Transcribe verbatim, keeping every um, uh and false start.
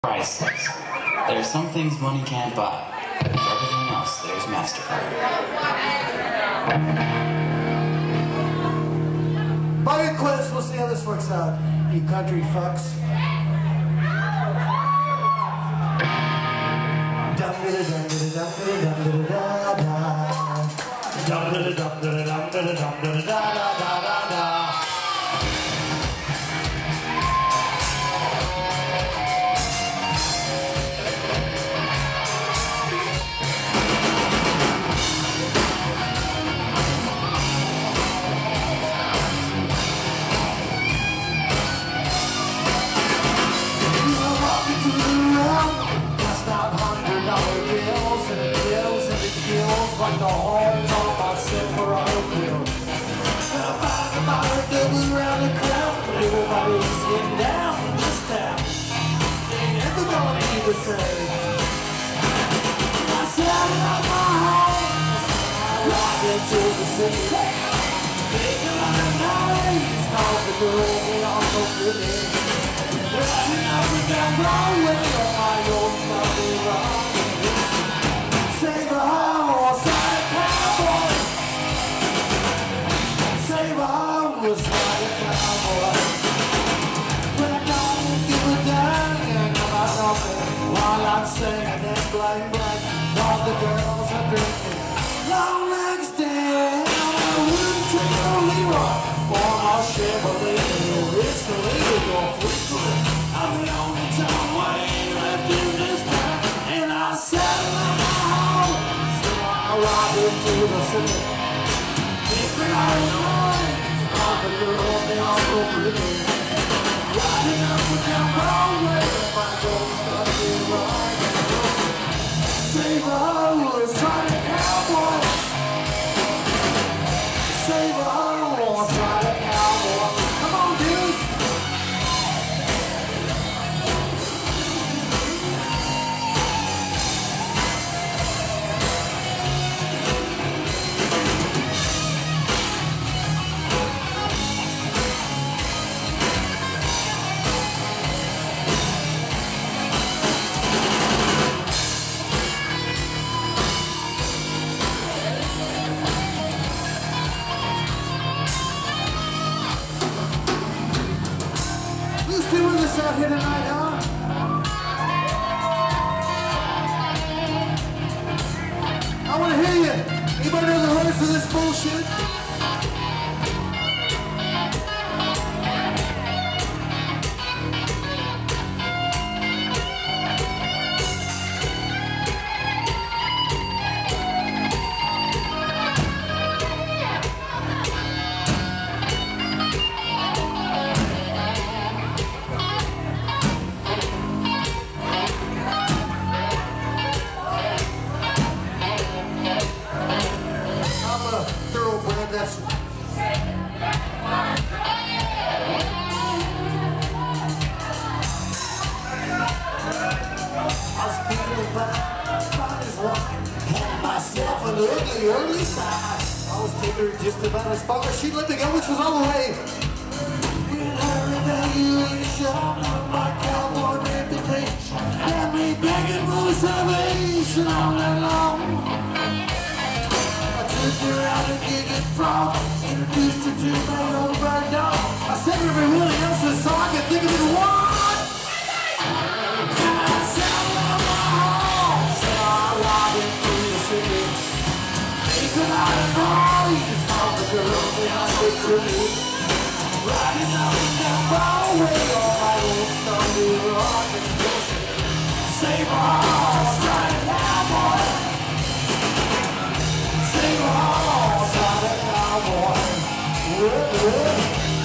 priceless. There are some things money can't buy. For everything else, there's MasterCard. By request, we'll see how this works out, you country fucks. Like the horns on my Silverado bill. And I find the body double around the crowd. Everybody's getting down in this town. They ain't ever gonna be the same. I sat out my home, right into the city. Thinking on the night, called the girl, we all so pretty. Riding up and down Broadway on my old sloppy rock. Save a horse, like a cowboy. Save a horse, like a cowboy. When I don't give a damn about nothing, while I'm singing and blank blank, all the girls are drinking. Long legs down, I wouldn't take a Leroy for my Chevrolet. It's the leader going free for it. I'm the only John Wayne left in this town, and I settle on my home. I ride into the city. Different islands, all the girls, they all so pretty. Riding up and down Broadway, if I go stuck in right. Save a horse, ride a cowboy. Save a horse, ride a cowboy. Come on, dudes. Doing this out here tonight, huh? I want to hear you. Anybody know the words of this bullshit? That's I was feeling bad, body's wide. Had myself an ugly early side. I was taking her just about as far as she'd let me go, which was all the way. With her evaluation of my cowboy reputation, had me begging for salvation all night long. Took her out and gig it from, introduced her to my old bird dog. I said everybody else's so I could think of it one. And I sat on my horse, and I ride through the city. Making out of noise, all the girls they are so pretty. Riding up and down Broadway on my old stony rock and pussy. Save a horse, ride a cowboy. Save a horse, ride a cowboy. Whoa, whoa.